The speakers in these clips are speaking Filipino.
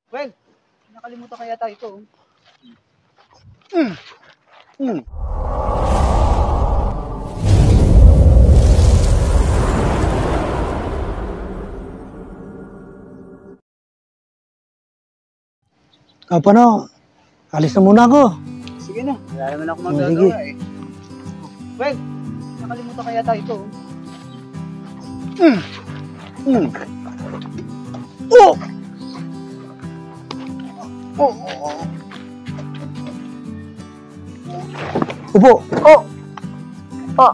Well, nakalimutan kaya tayo ito. Paano? Alis na muna ako. Sige na, wala naman ako sige. magagawa eh. Well, nakalimutan kaya tayo ito. Oh! Upo. Oh! Oh!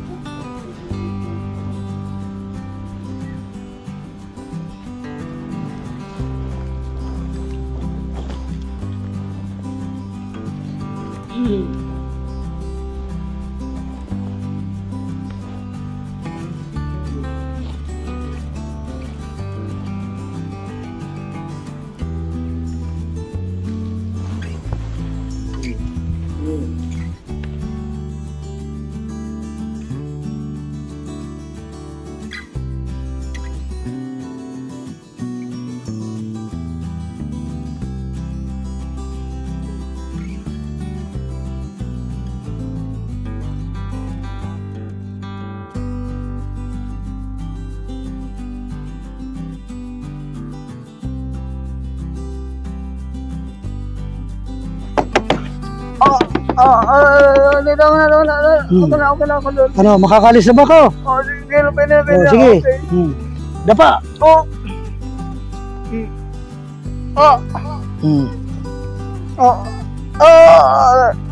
Okay na ako. Ano, makakalis na ba ako? Sige, pwede. Sige. Dapa. Oh! Oh! Hmm. Oh! Oh!